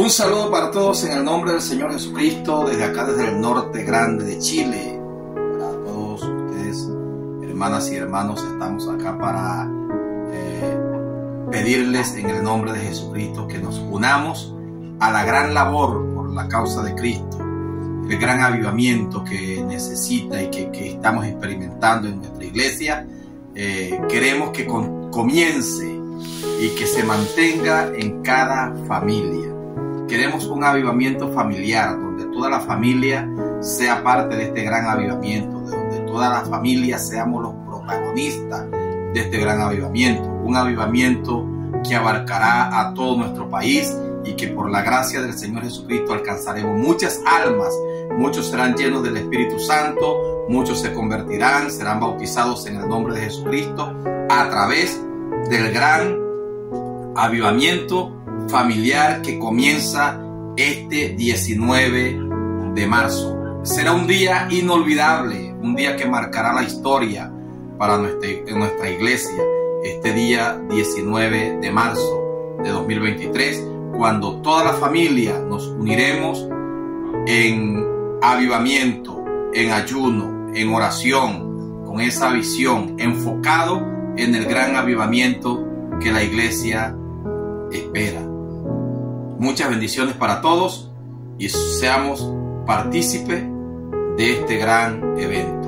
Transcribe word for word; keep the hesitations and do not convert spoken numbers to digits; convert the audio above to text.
Un saludo para todos en el nombre del Señor Jesucristo, desde acá, desde el norte grande de Chile. Para todos ustedes, hermanas y hermanos, estamos acá para eh, pedirles en el nombre de Jesucristo que nos unamos a la gran labor por la causa de Cristo, el gran avivamiento que necesita y que, que estamos experimentando en nuestra iglesia. Eh, queremos que con, comience y que se mantenga en cada familia. Queremos un avivamiento familiar, donde toda la familia sea parte de este gran avivamiento, de donde toda la familia seamos los protagonistas de este gran avivamiento. Un avivamiento que abarcará a todo nuestro país y que por la gracia del Señor Jesucristo alcanzaremos muchas almas. Muchos serán llenos del Espíritu Santo, muchos se convertirán, serán bautizados en el nombre de Jesucristo a través del gran avivamiento familiar que comienza este diecinueve de marzo. Será un día inolvidable, un día que marcará la historia para nuestra, nuestra iglesia. Este día diecinueve de marzo de dos mil veintitrés, cuando toda la familia nos uniremos en avivamiento, en ayuno, en oración, con esa visión, enfocado en el gran avivamiento que la iglesia espera. Muchas bendiciones para todos y seamos partícipes de este gran evento.